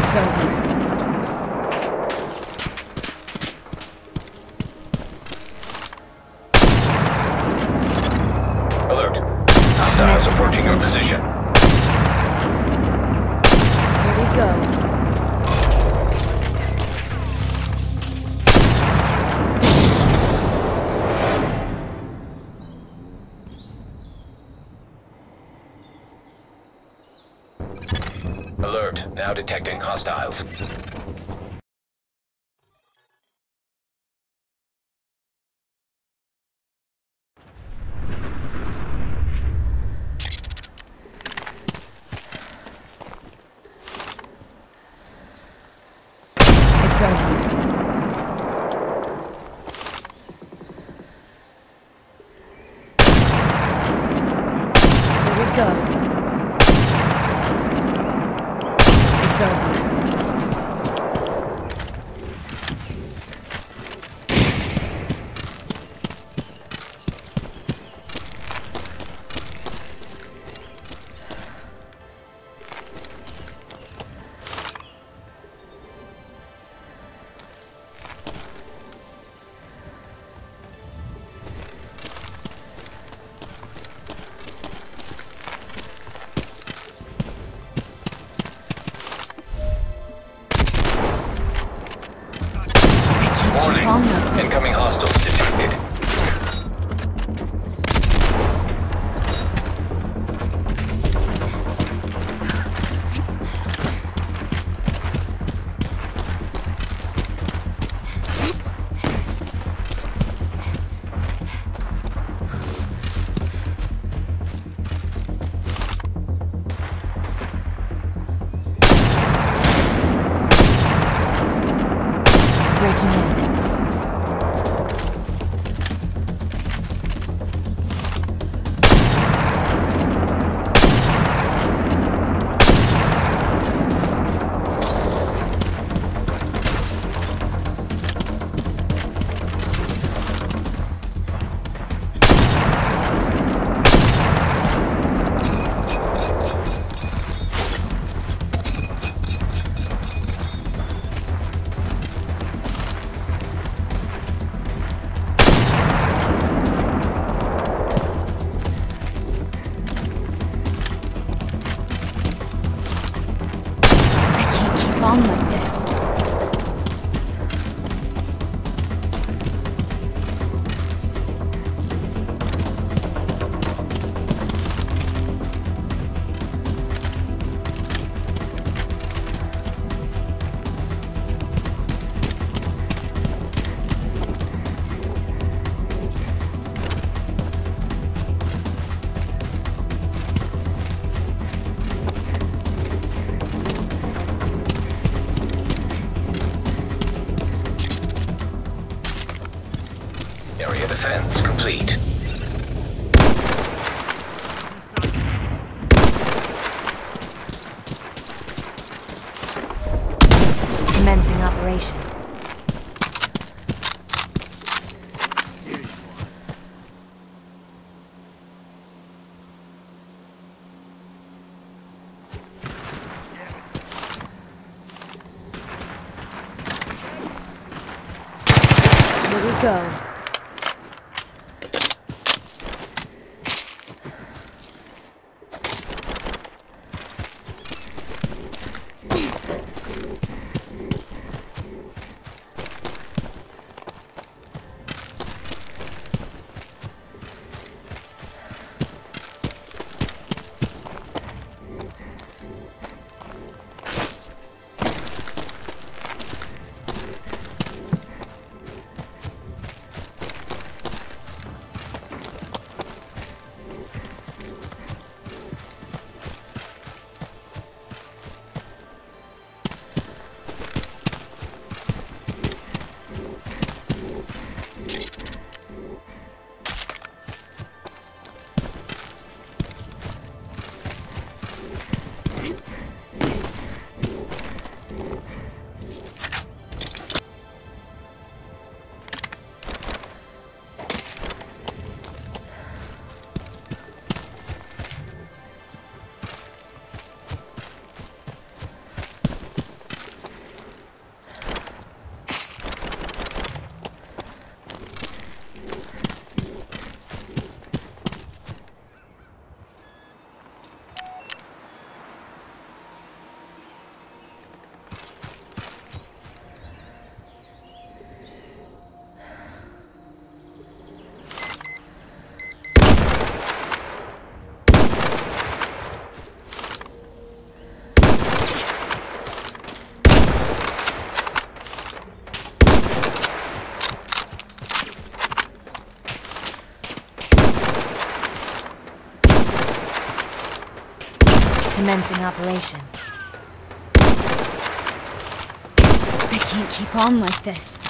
It's over. Alert. Hostiles approaching your position. Here we go. Alert. Now detecting hostiles. It's over. Here we go. It's over. Warning. Incoming hostiles detected. Breaking in. On like this. Area defense complete. Commencing operation. Here we go. Commencing operation. I can't keep on like this.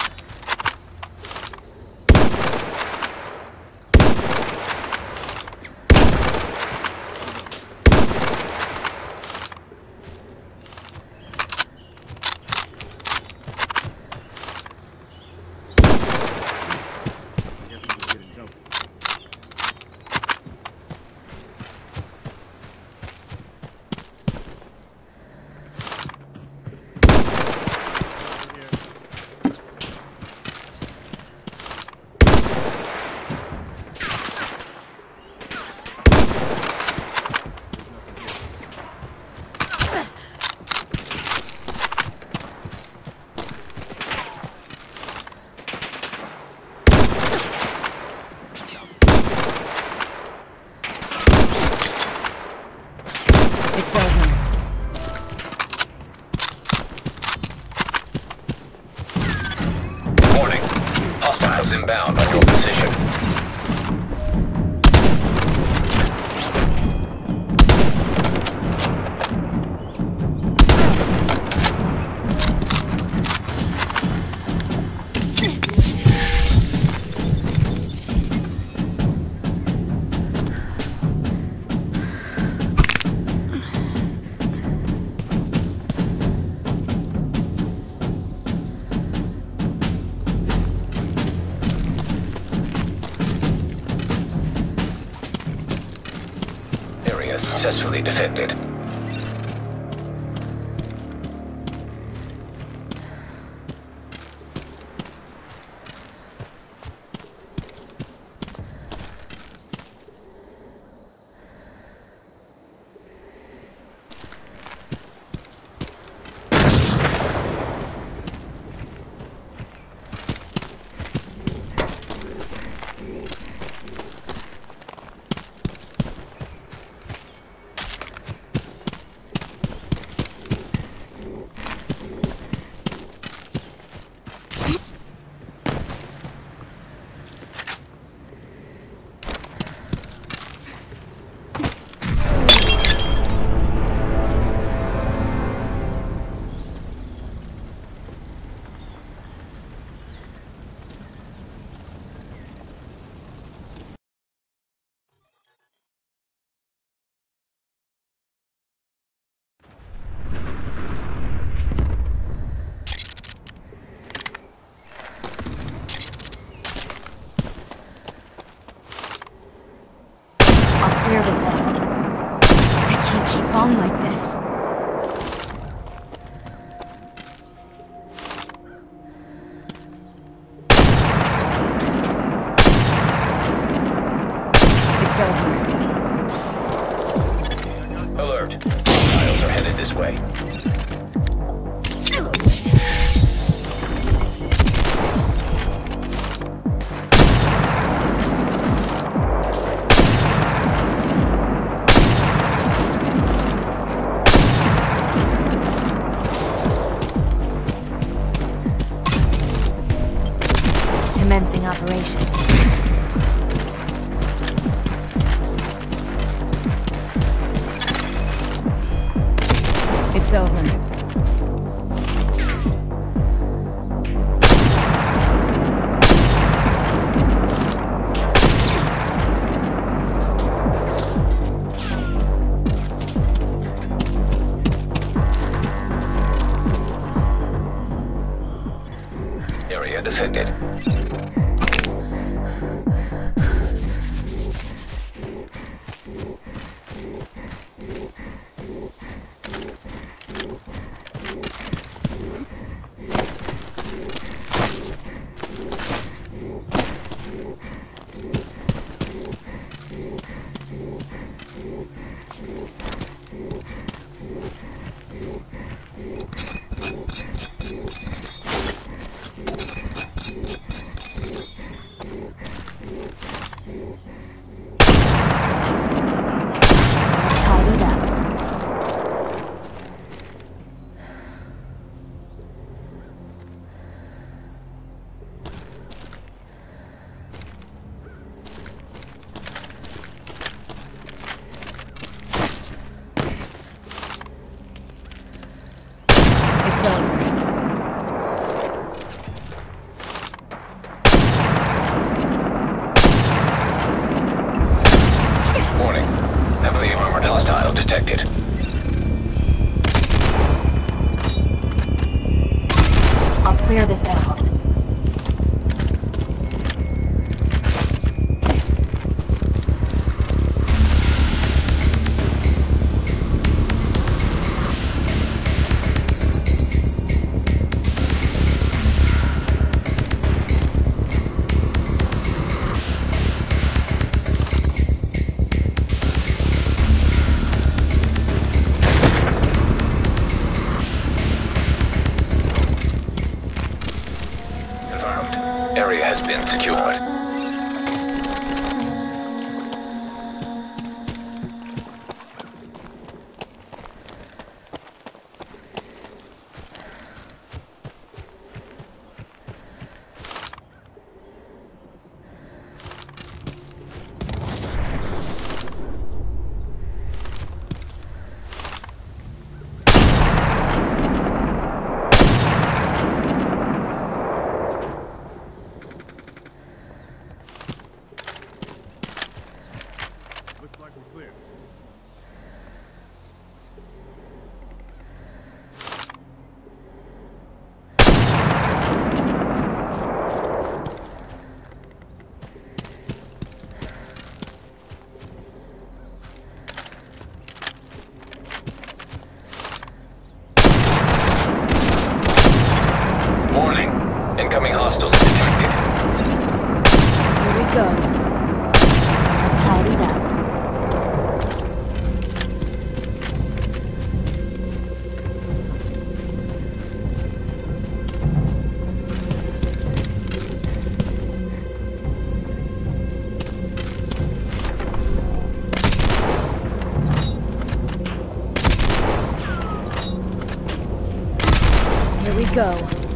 It's over. Warning. Hostiles inbound on your position. Area successfully defended. Clear this out. I can't keep on like this. It's over. Alert. Hostiles are headed this way. Commencing operation. It's over. Area defended. Tidied up. It's over. Warning. Heavily armored hostile detected. I'll clear this out. Area has been secured. Looks like we're clear. Warning. Incoming hostiles detected. Here we go. All tidied up. Here we go.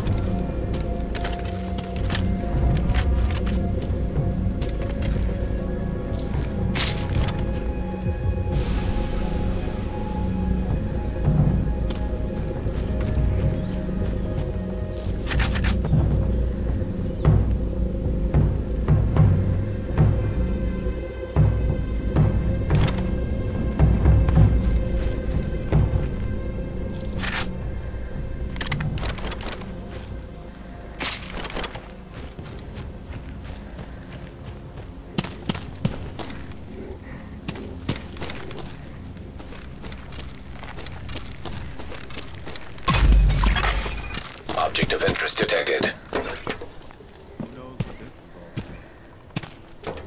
Object of interest detected. Who knows what this is all about?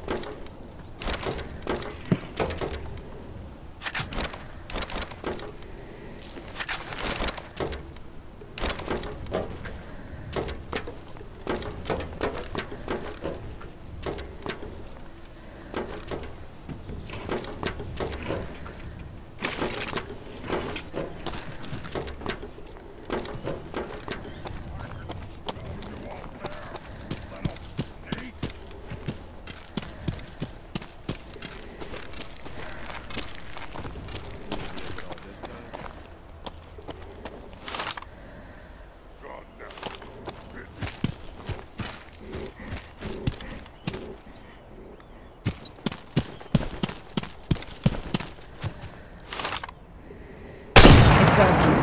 It's over.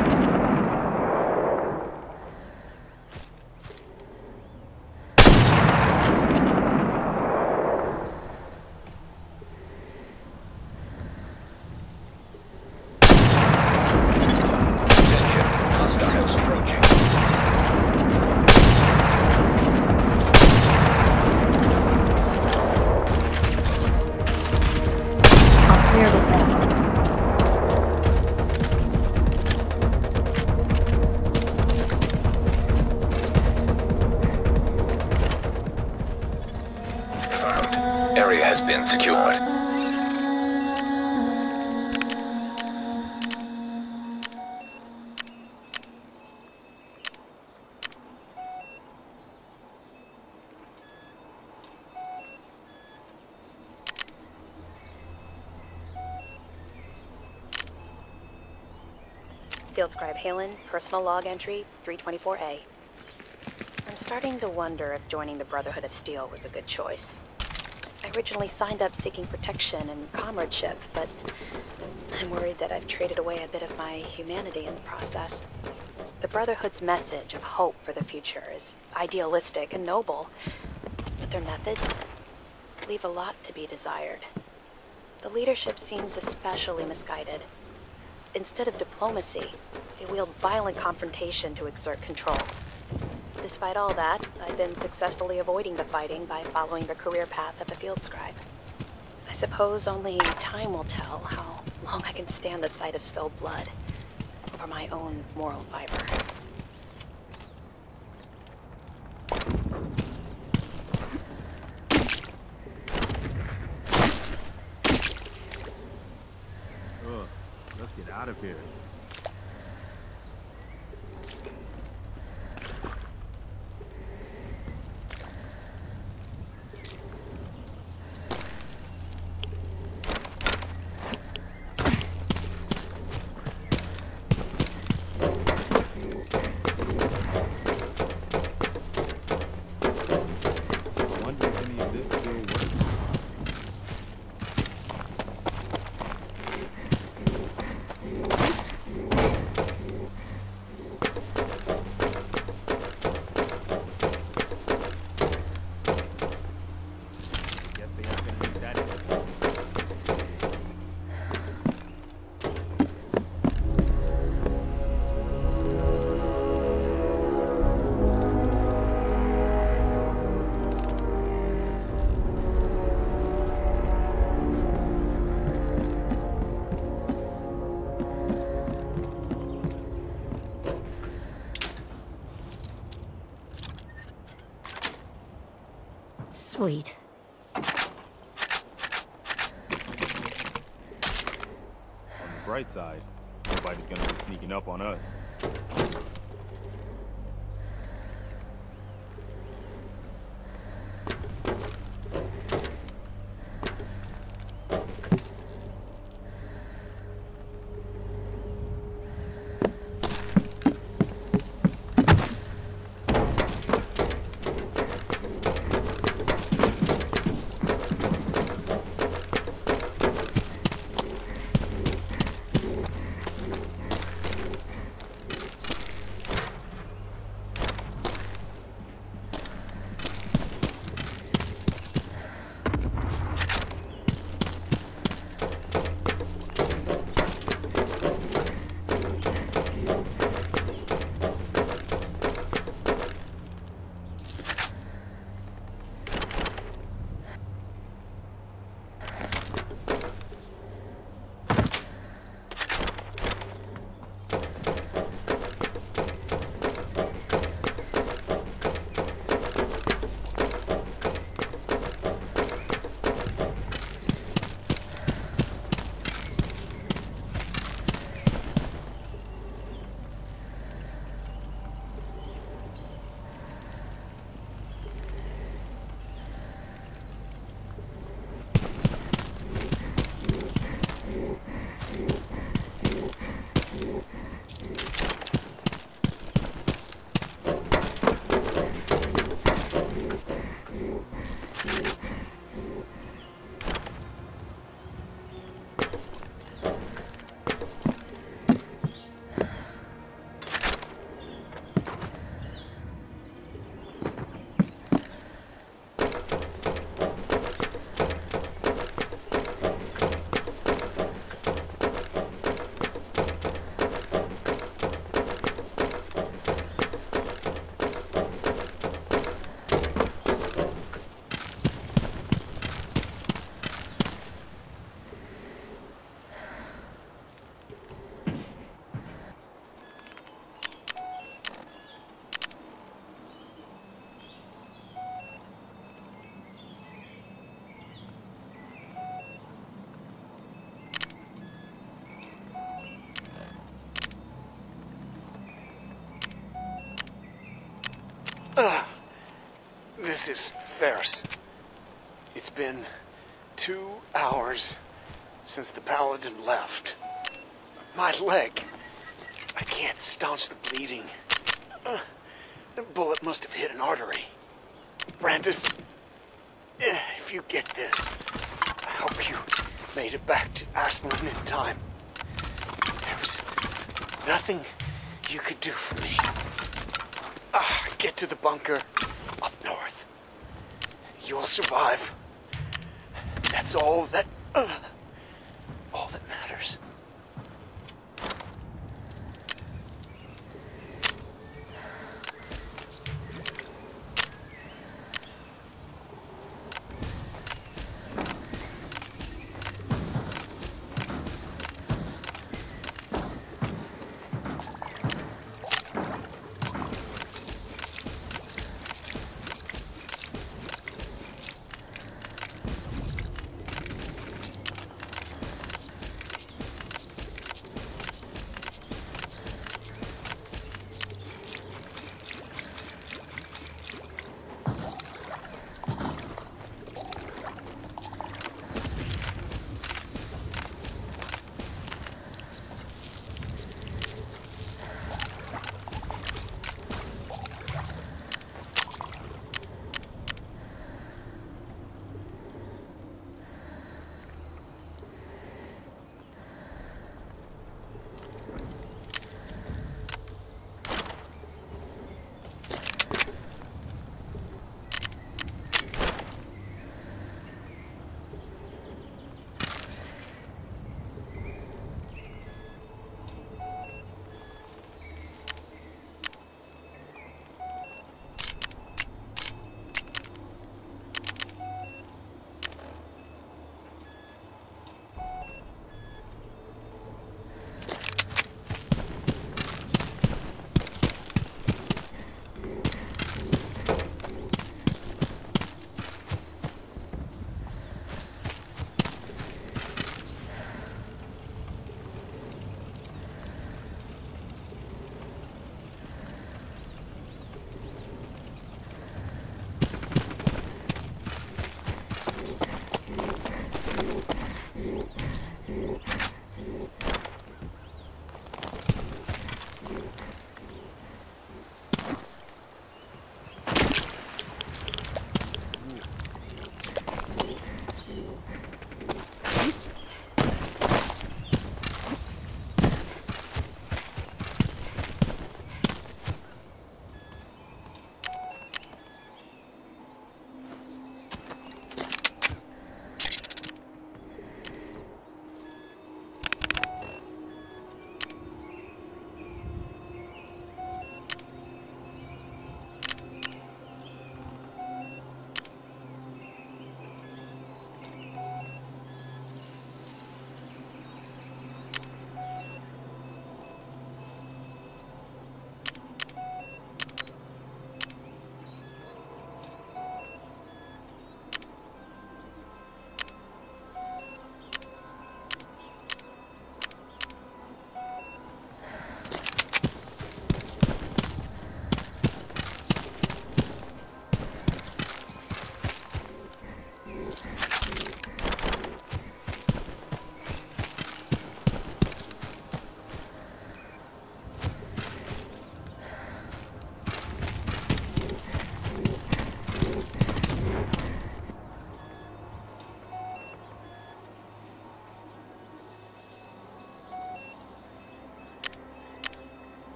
Attention. Hostiles approaching. I'll clear this out. Found. Area has been secured. Field Scribe Halen, personal log entry 324A. I'm starting to wonder if joining the Brotherhood of Steel was a good choice. I originally signed up seeking protection and comradeship, but I'm worried that I've traded away a bit of my humanity in the process. The Brotherhood's message of hope for the future is idealistic and noble, but their methods leave a lot to be desired. The leadership seems especially misguided. Instead of diplomacy, they wield violent confrontation to exert control. Despite all that, I've been successfully avoiding the fighting by following the career path of a field scribe. I suppose only time will tell how long I can stand the sight of spilled blood over my own moral fiber. Ugh, let's get out of here. I wonder if any of this still works. Guess they aren't gonna need that anymore. Sweet. On the bright side, nobody's gonna be sneaking up on us. This is Ferris. It's been 2 hours since the Paladin left. My leg. I can't staunch the bleeding. The bullet must have hit an artery. Brandes, if you get this, I hope you made it back to Asplund in time. There was nothing you could do for me. Get to the bunker up north. You'll survive. That's all that matters.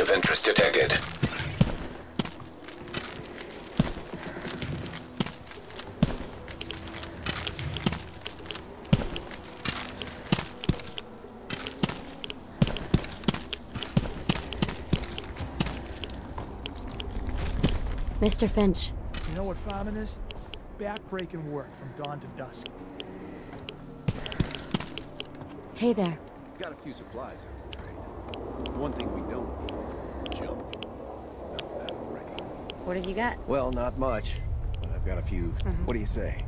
of interest detected. Mr. Finch. You know what farming is? Backbreaking work from dawn to dusk. Hey there. Got a few supplies I can trade. The one thing we don't need is junk. Know that already. What have you got? Well, not much, but I've got a few. What do you say?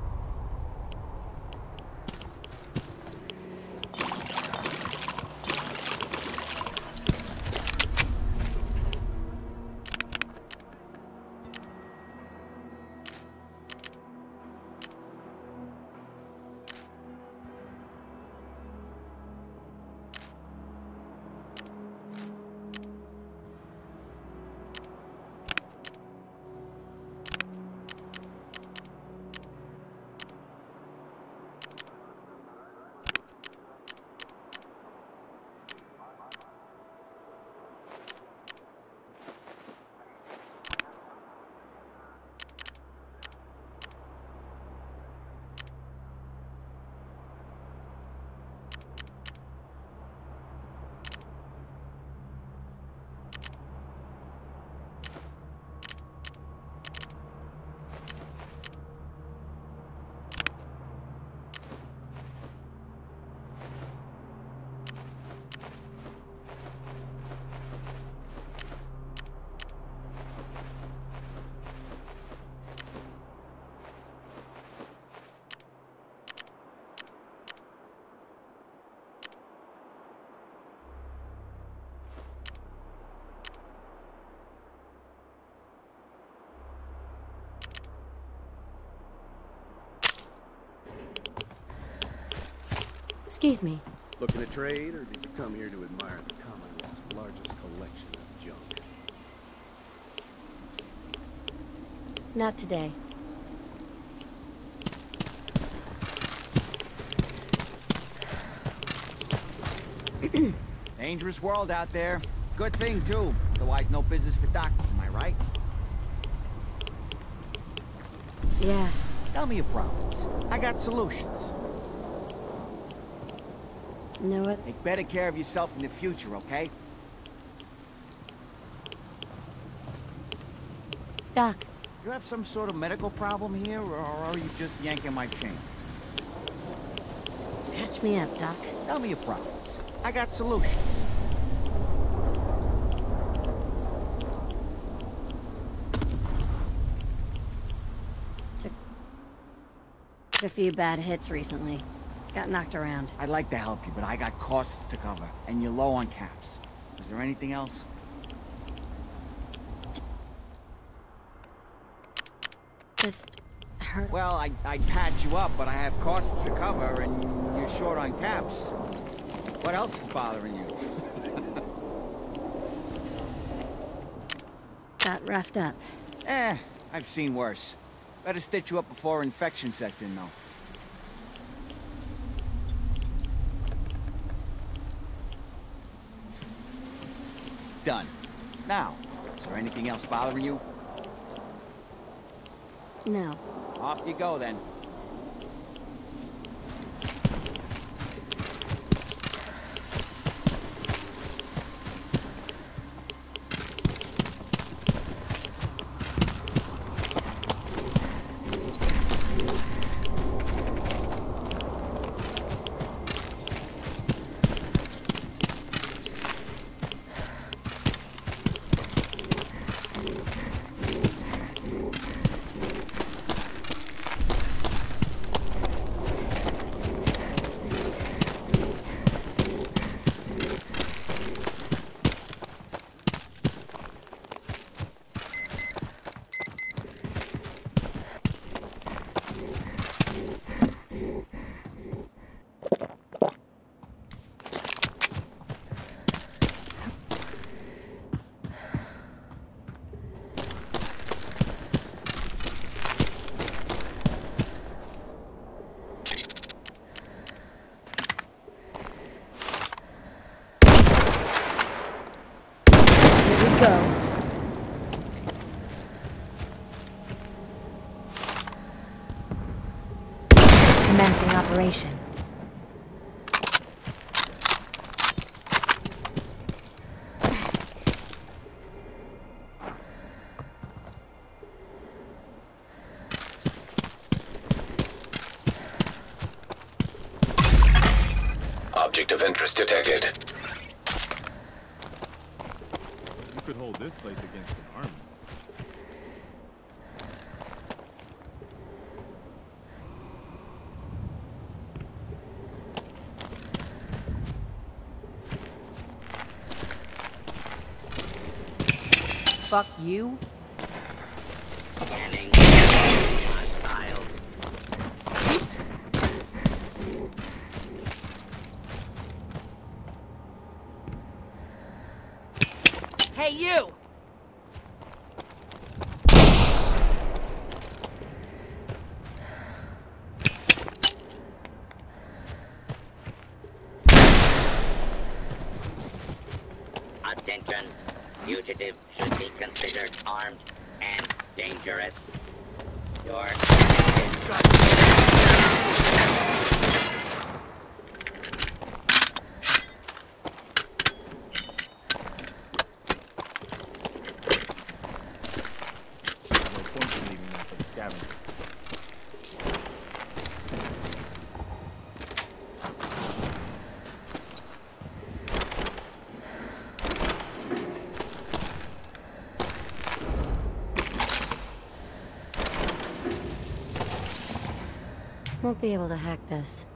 Excuse me. Looking to trade, or did you come here to admire the Commonwealth's largest collection of junk? Not today. Dangerous world out there. Good thing, too. Otherwise, no business for doctors, am I right? Yeah. Tell me your problems. I got solutions. Know what? Take better care of yourself in the future, okay? Doc. You have some sort of medical problem here, or are you just yanking my chain? Catch me up, Doc. Tell me your problems. I got solutions. Took a few bad hits recently. Got knocked around. I'd like to help you, but I got costs to cover, and you're low on caps. Is there anything else? Just hurt. Well, I'd patch you up, but I have costs to cover, and you're short on caps. What else is bothering you? Got roughed up. I've seen worse. Better stitch you up before infection sets in, though. Done. Now, is there anything else bothering you? No. Off you go, then. Commencing operation. Object of interest detected. You could hold this place against an army. Fuck you. Scanning. Hostiles. Hey, you! Attention. Fugitive should be considered armed and dangerous. Your No point in leaving them for the scavengers. Won't be able to hack this.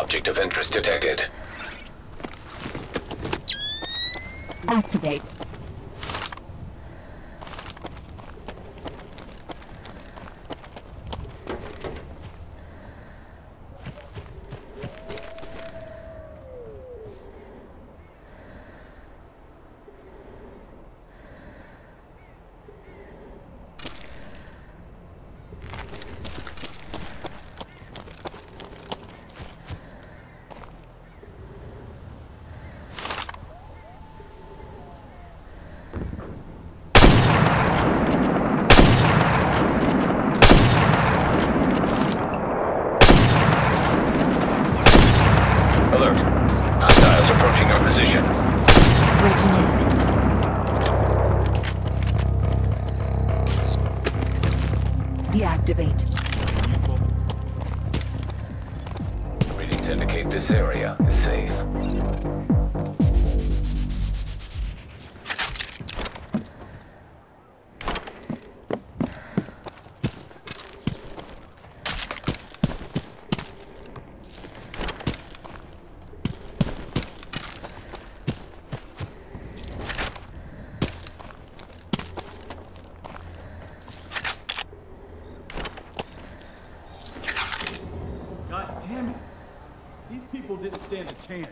Object of interest detected. Activate. Alert. Hostiles approaching our position. Breaking in. Deactivate. Readings indicate this area is safe. God damn it! These people didn't stand a chance.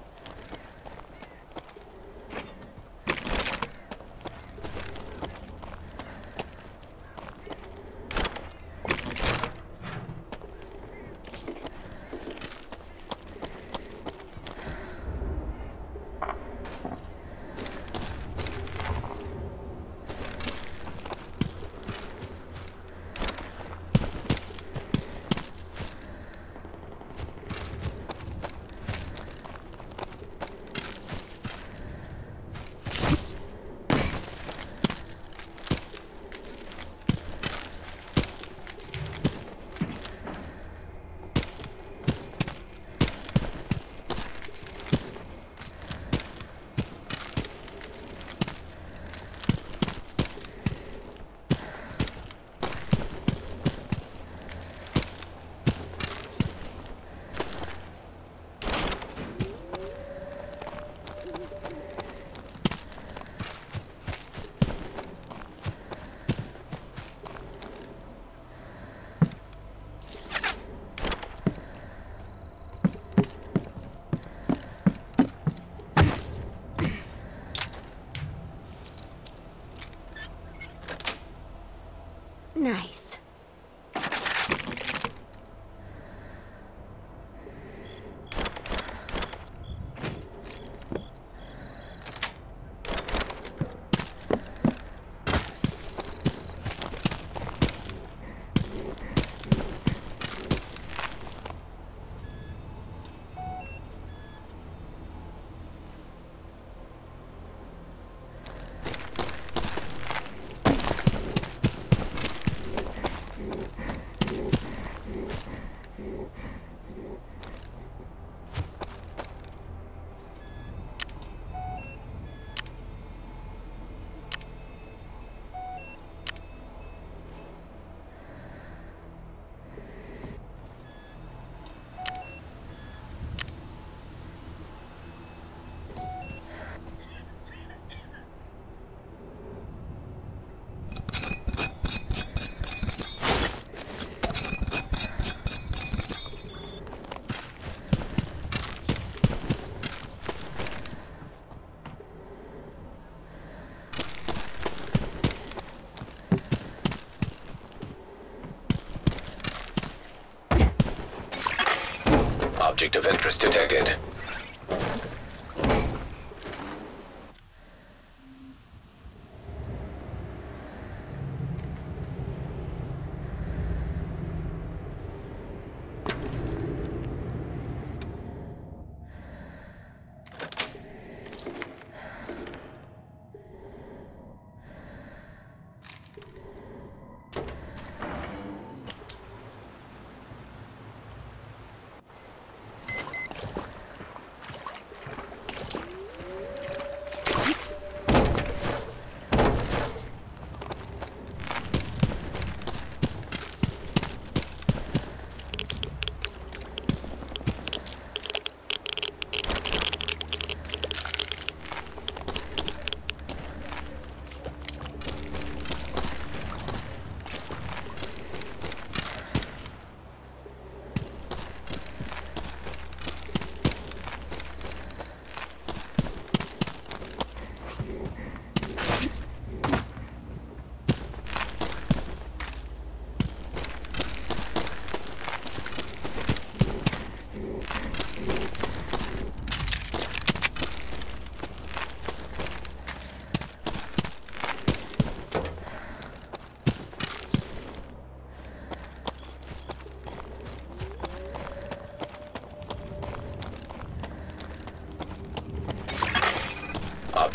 Nice. Object of interest detected.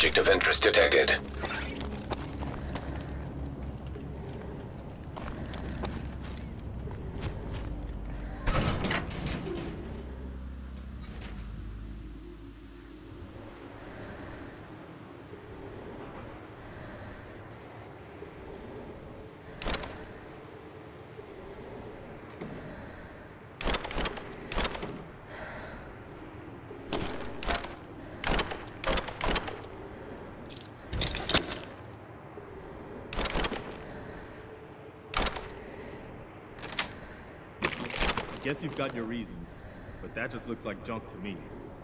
Object of interest detected. Guess you've got your reasons, but that just looks like junk to me.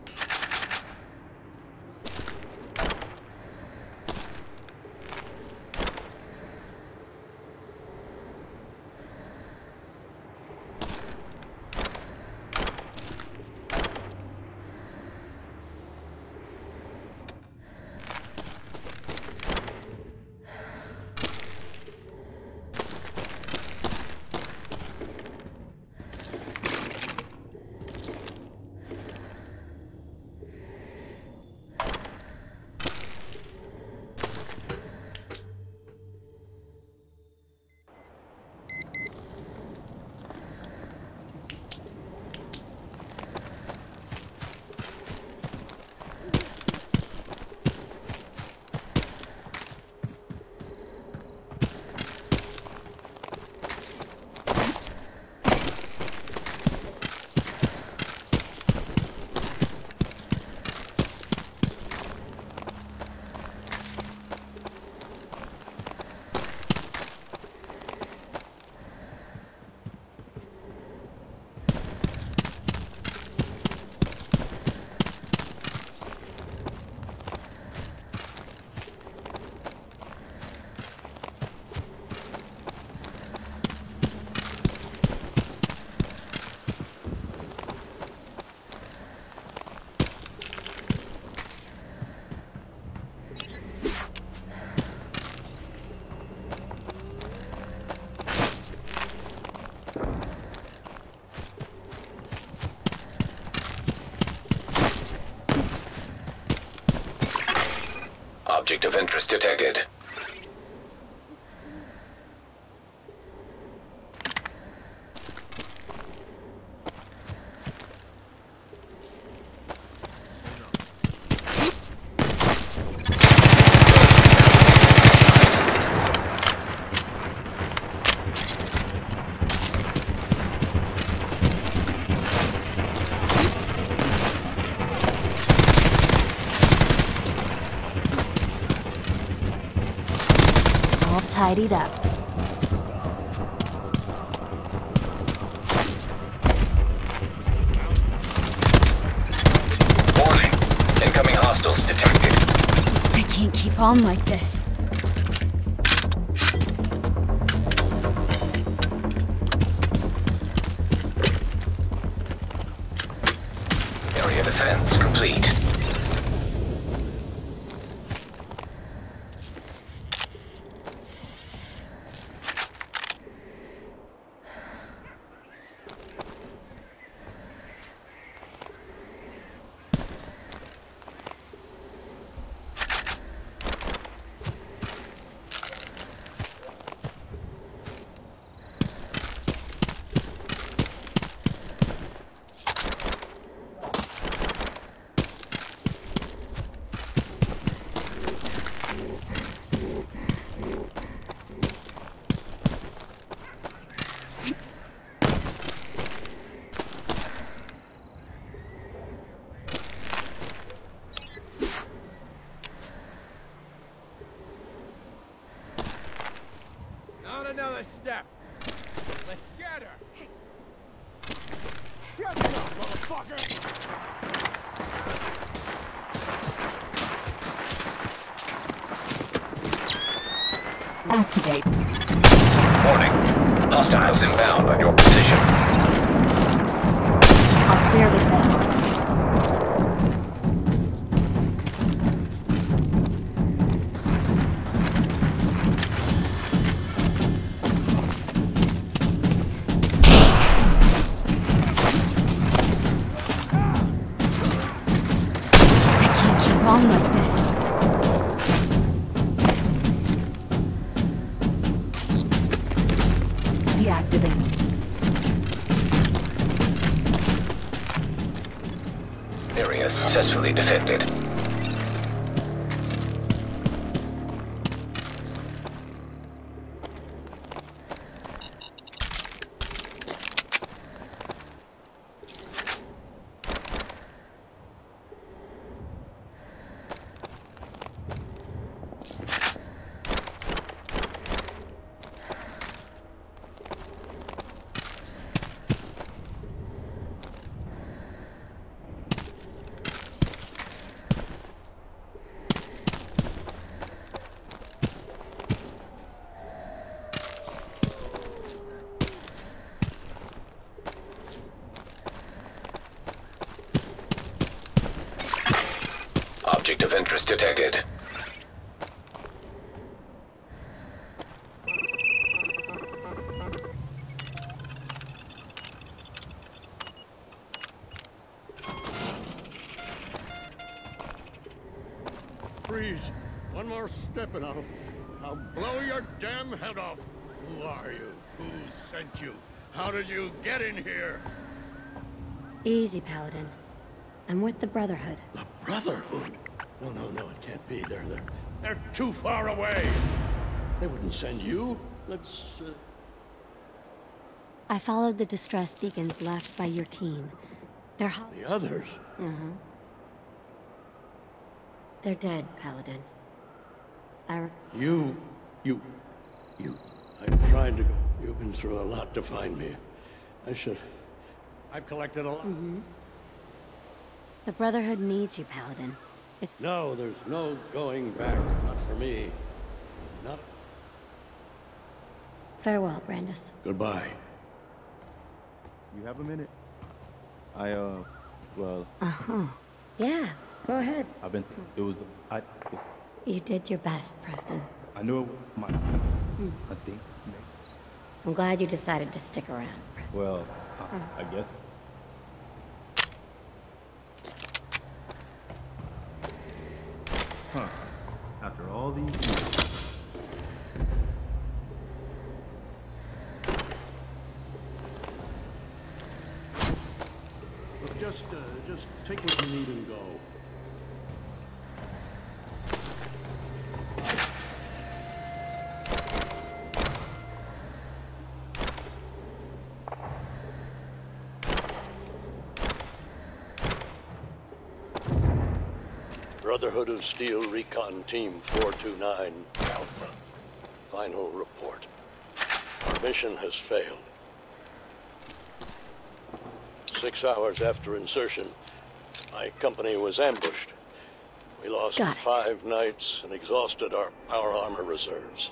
Object of interest detected. Tidied up. Warning. Incoming hostiles detected. I can't keep on like this. Area defense complete. Another step. Let's get her. Get her, motherfucker. Activate. Warning. Hostiles inbound on your position. I'll clear this out. On like this. Area successfully defended. Object of interest detected. Freeze. One more step and I'll blow your damn head off. Who are you? Who sent you? How did you get in here? Easy, Paladin. I'm with the Brotherhood. The Brotherhood? No, it can't be. They're too far away. They wouldn't send you. Let's, I followed the distress beacons left by your team. They're The others? Mm-hmm. They're dead, Paladin. You... I've tried to... You've been through a lot to find me. I've collected a lot. Mm-hmm. The Brotherhood needs you, Paladin. No, there's no going back. Not for me. Not... Farewell, Brandis. Goodbye. You have a minute? Well... Uh-huh. Yeah, go ahead. You did your best, Preston. I knew it might... I think... I'm glad you decided to stick around. Well, I guess... Huh. After all these years... Look, just take what you need and go. Brotherhood of Steel Recon Team 429 Alpha. Final report. Our mission has failed. 6 hours after insertion, my company was ambushed. We lost 5 knights and exhausted our power armor reserves.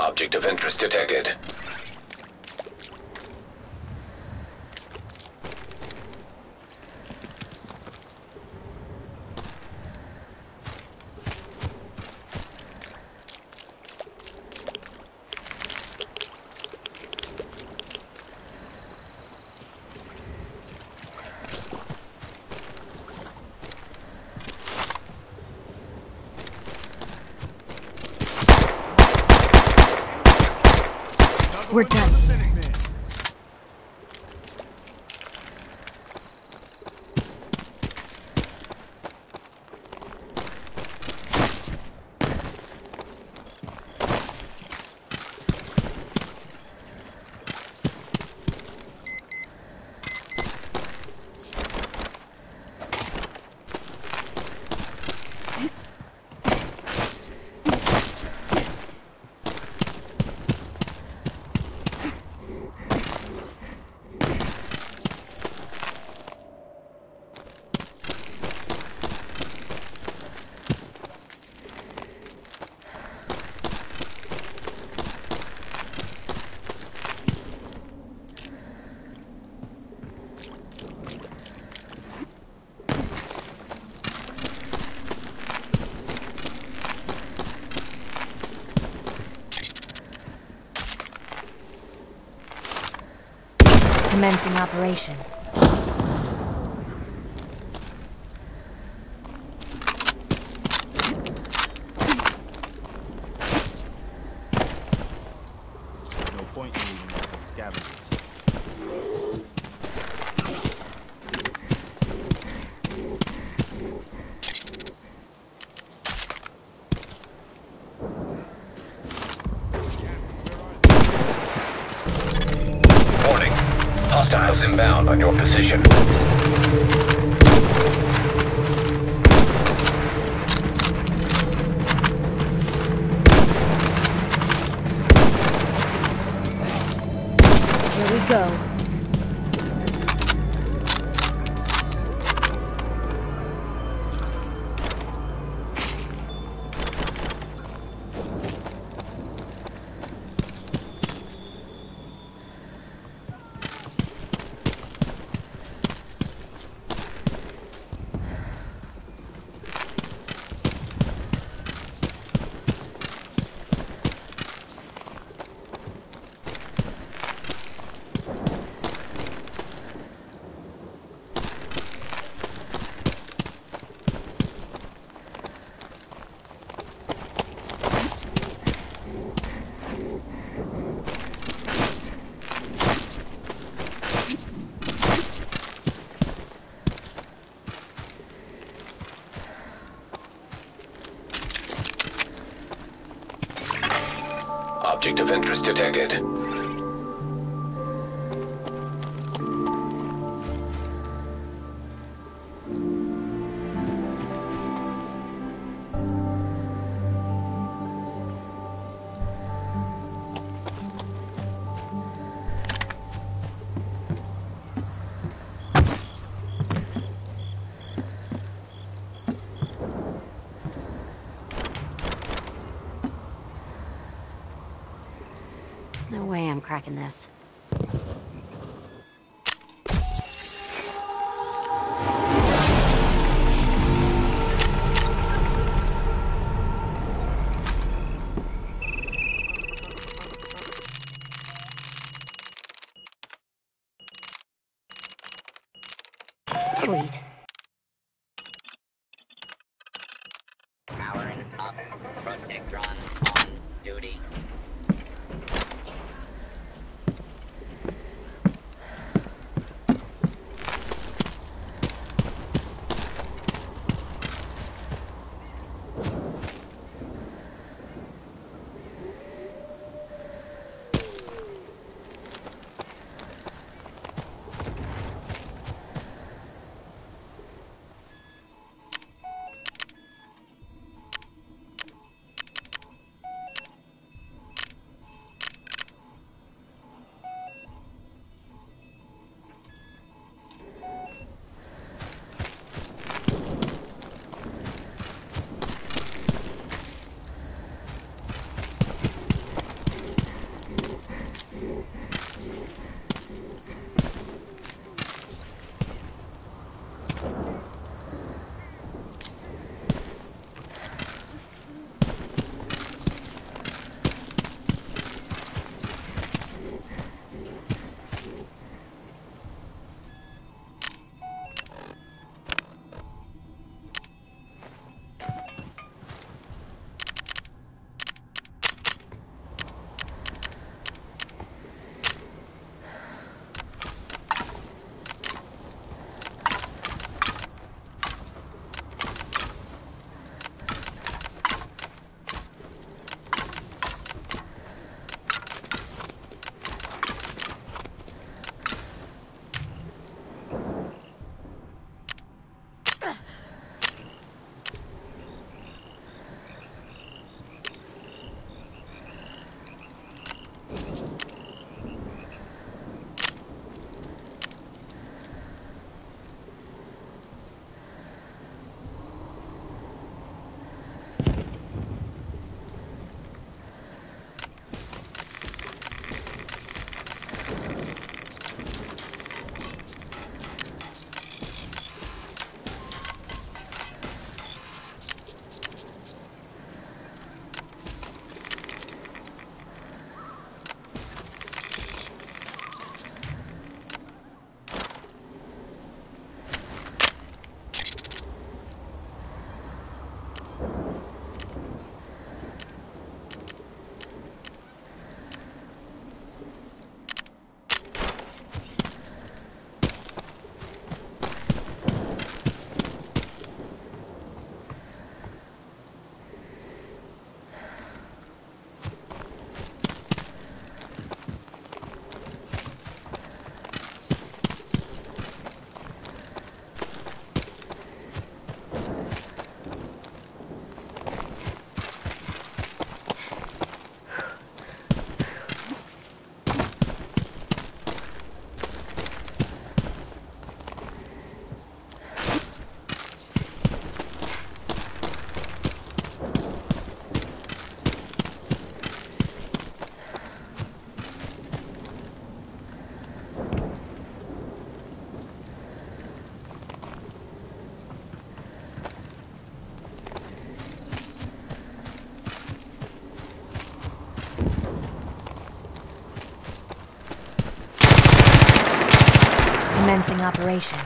Object of interest detected. We're done. Commencing operation. No point in leaving that for the scavengers. Warning. Hostiles inbound on your position. Here we go. Object of interest detected. No way I'm cracking this. Sweet. Powering up. Protectron on duty. Commencing operation.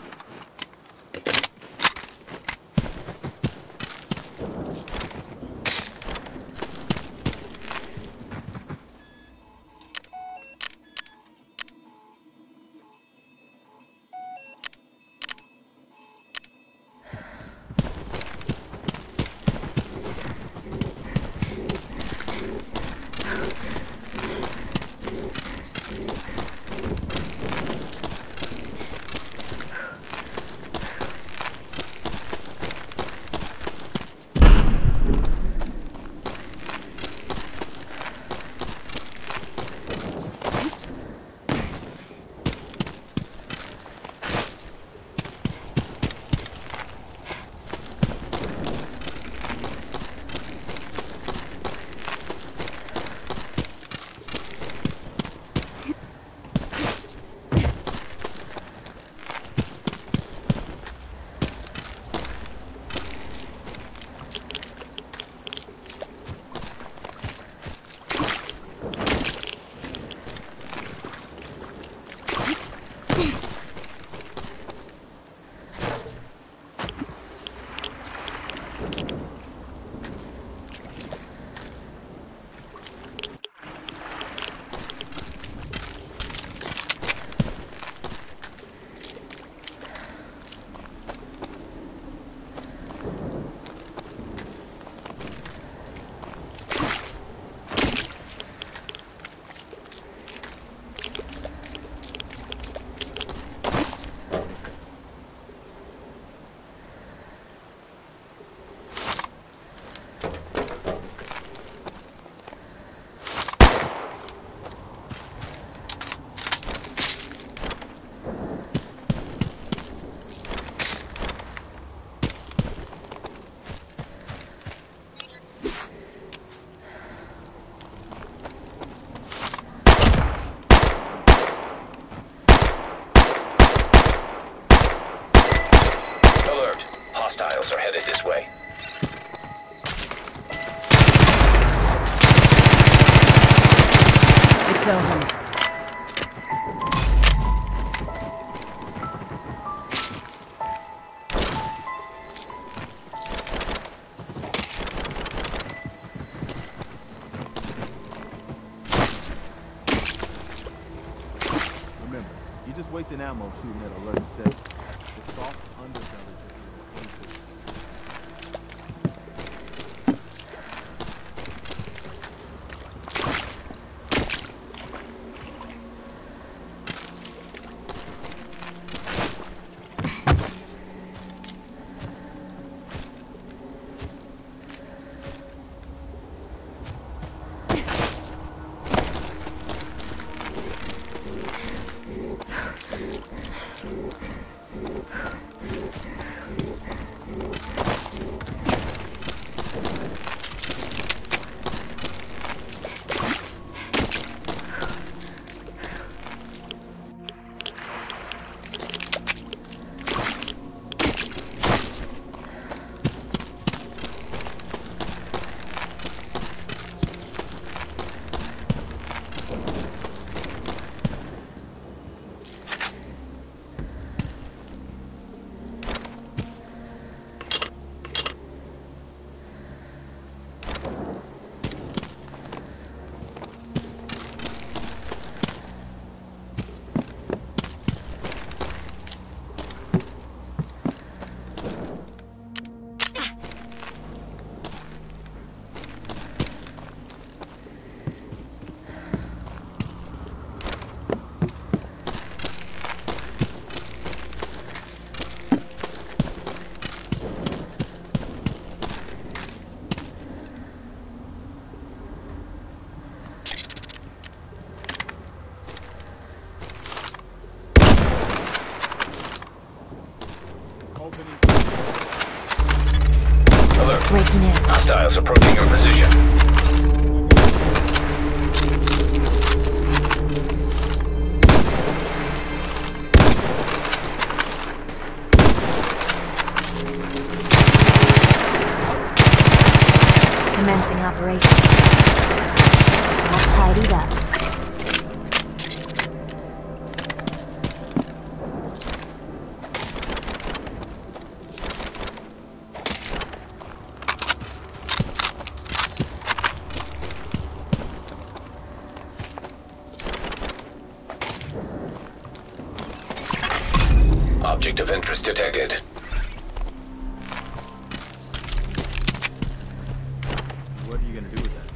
Hostiles are headed this way. It's over. Remember, you're just wasting ammo shooting at a level 7. The soft underbelly. Object of interest detected. What are you gonna do with that?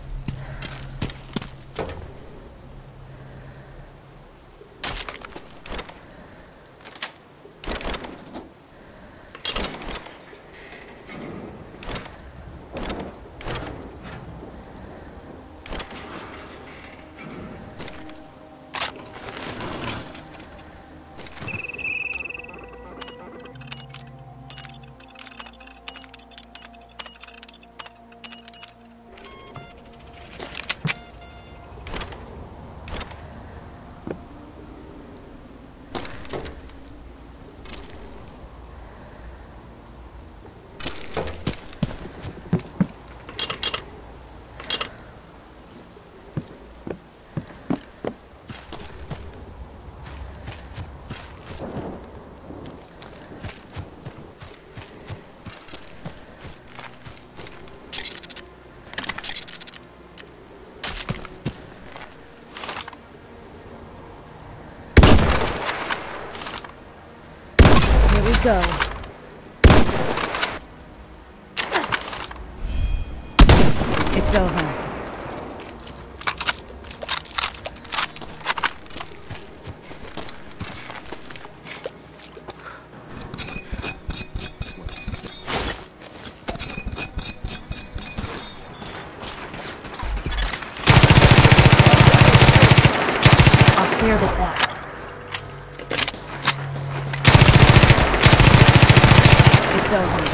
Go. It's over. I'll clear this out. It's over.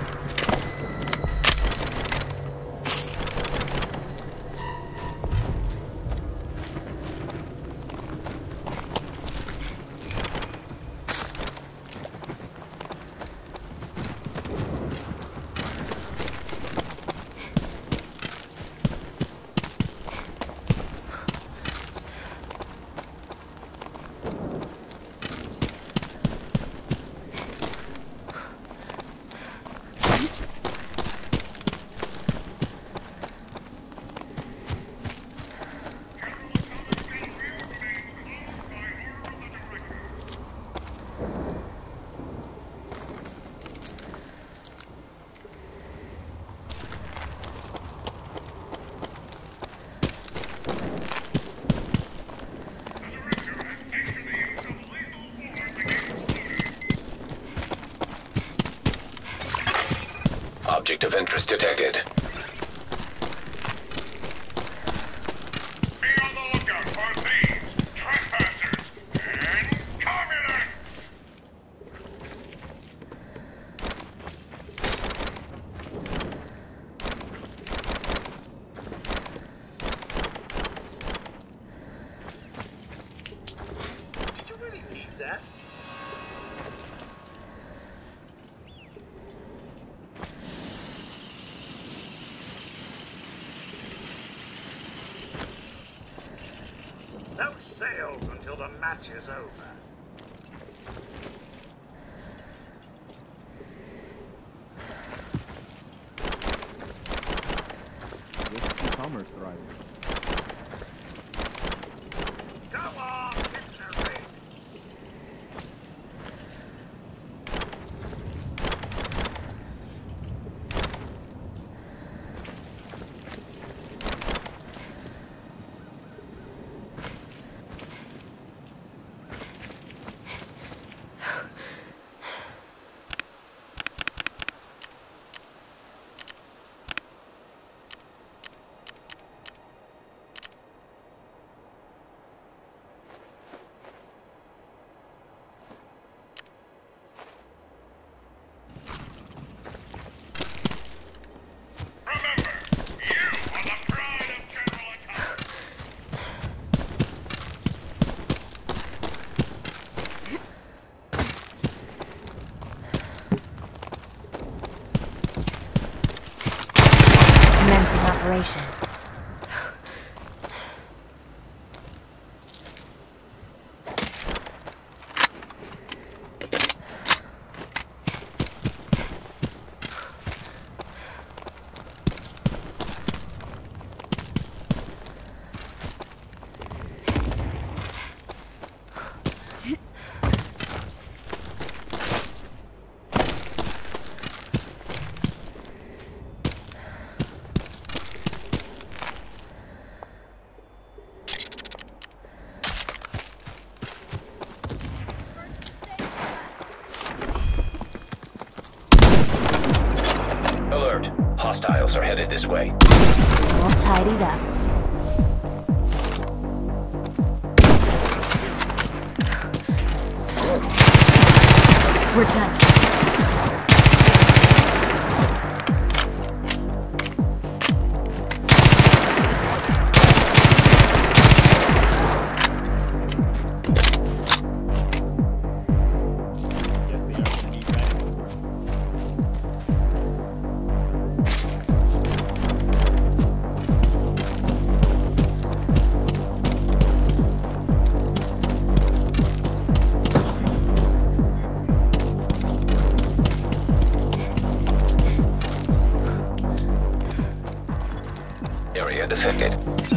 Object of interest detected. Be on the lookout for thieves, trespassers, and communists! Did you really need that? No sales until the match is over. Good to see commerce thriving. Go on, hit the ring. Commencing operation. Hostiles are headed this way. All tidied up. We're done. Area defended.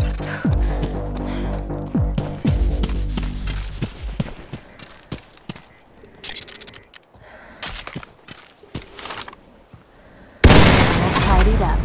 All tidied up.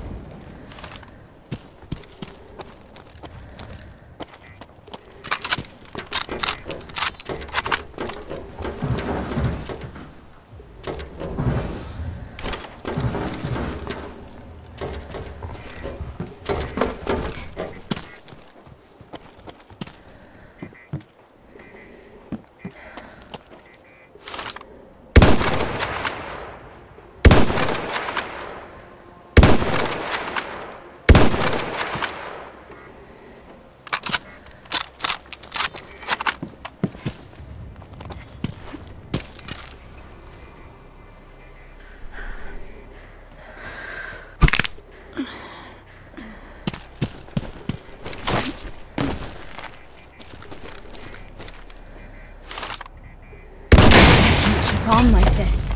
On like this.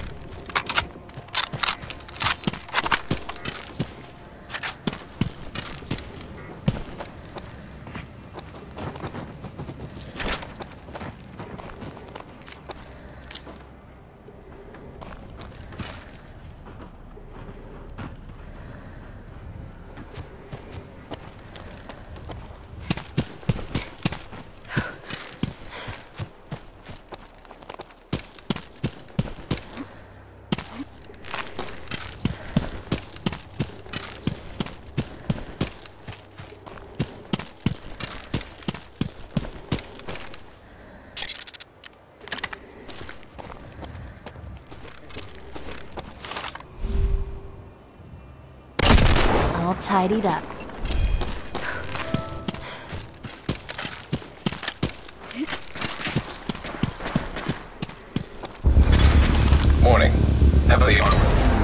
All tidied up. Morning. Heavily armored.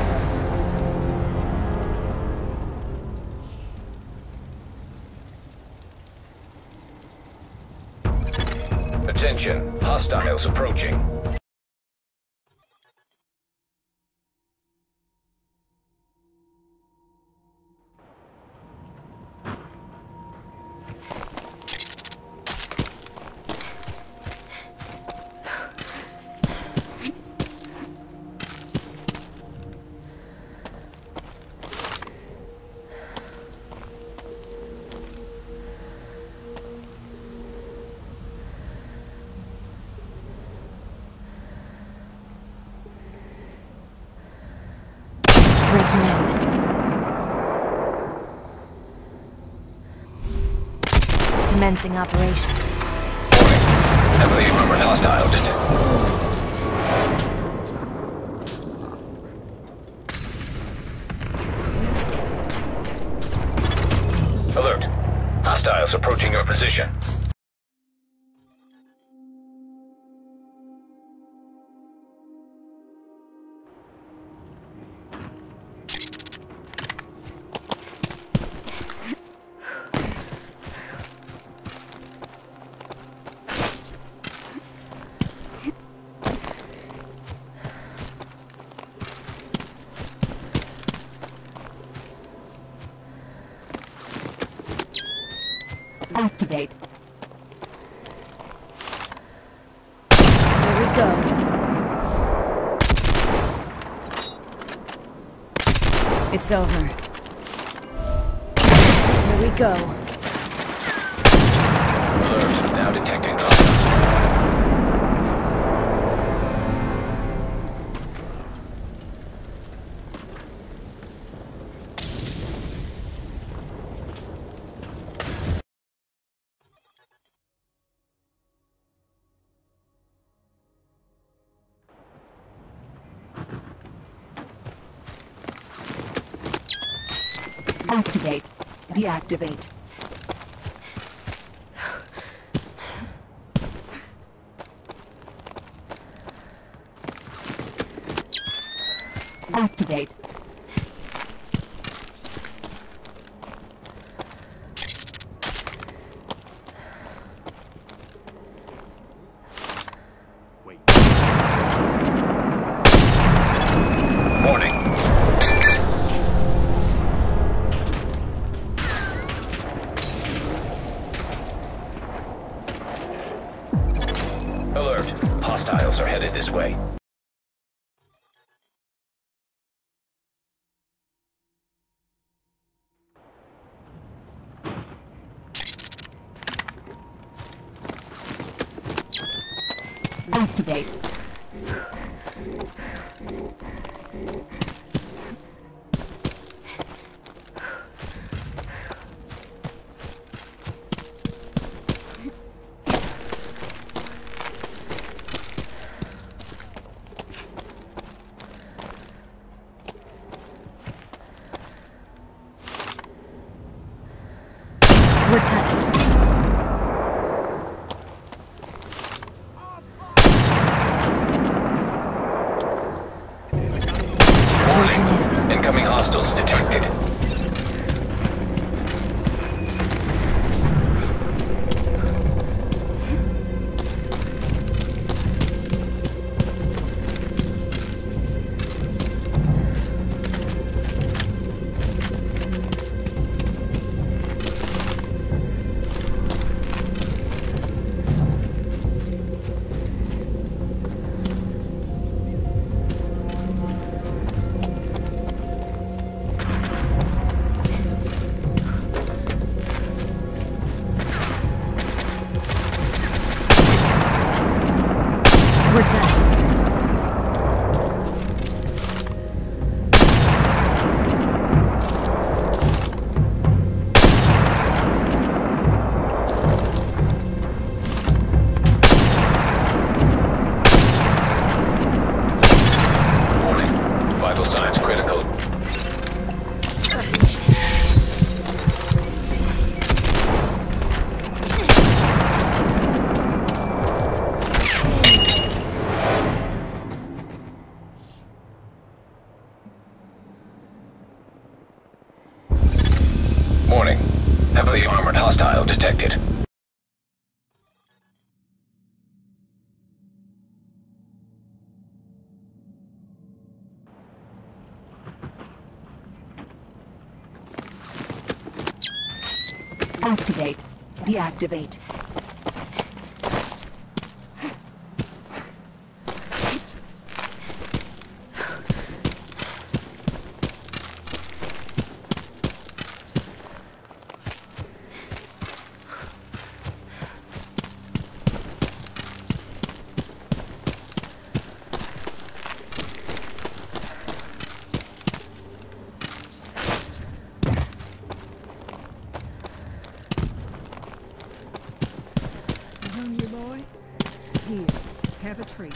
Attention. Hostiles approaching. Breaking in. Commencing operation. Heavily armored hostile detected. Alert. Hostiles approaching your position. Activate. Here we go. It's over. Here we go. Alert. Now detecting hostiles. Activate. Deactivate. Activate. Warning. Alert. Hostiles are headed this way. Activate. We're touched. Warning. Incoming hostiles detected. We're done. Warning. Vital signs critical. Warning. Heavily armored hostile detected. Activate. Deactivate. Hungry boy? Here, have a treat.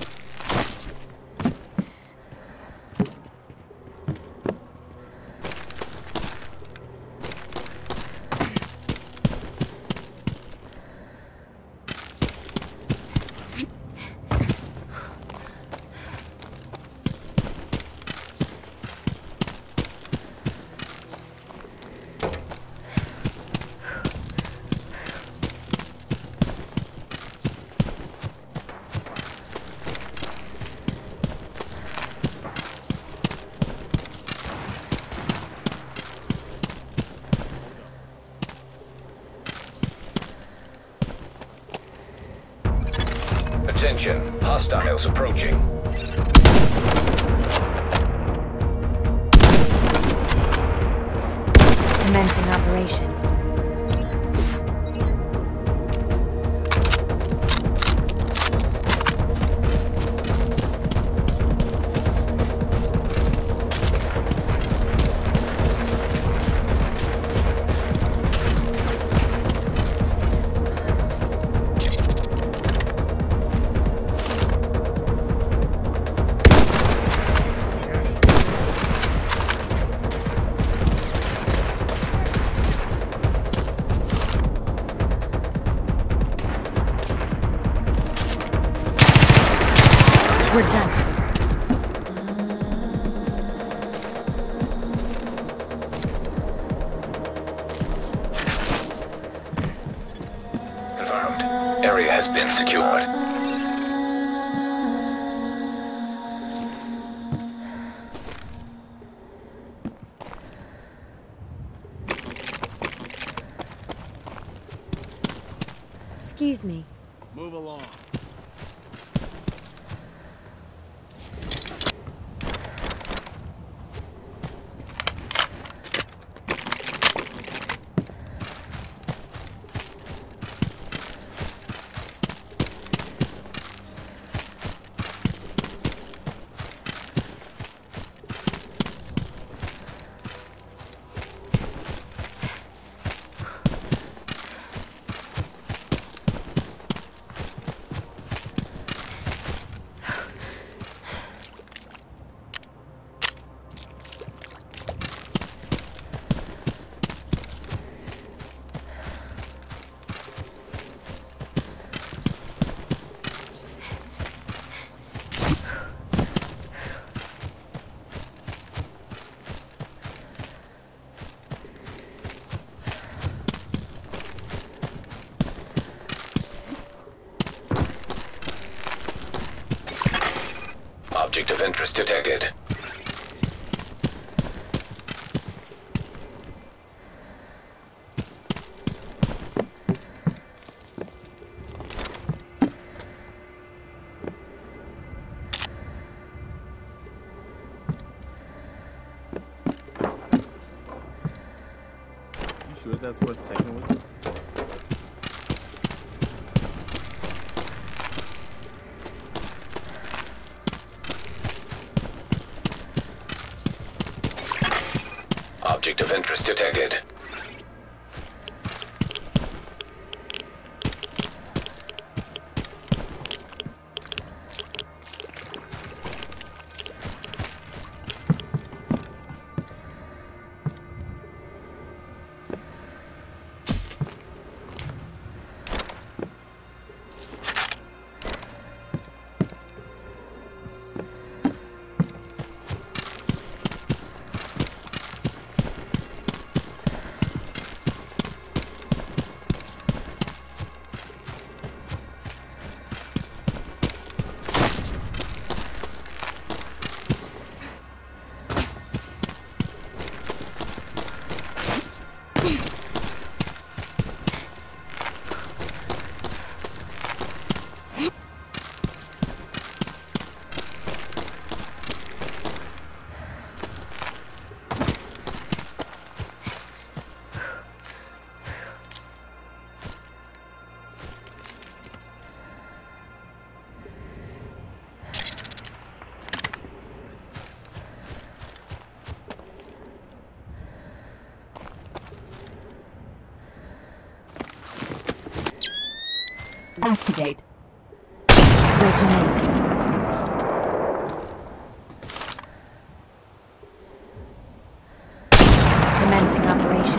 Attention. Hostiles approaching. Commencing operation. We're done. Confirmed. Area has been secured. Excuse me. Move along. Object of interest detected. You sure that's worth taking with us? Object of interest detected. Activate. Breaking open. Commencing operation.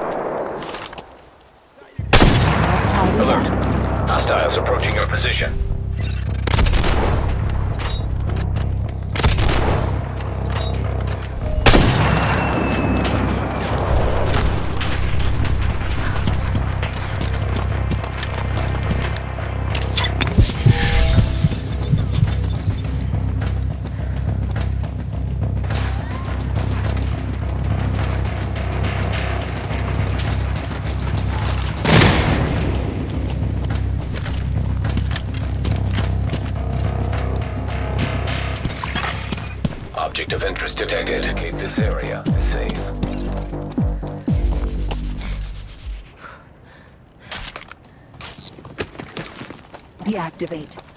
All tidy Alert. up. Hostiles approaching your position. Object of interest detected. Indicate this area is safe. Deactivate.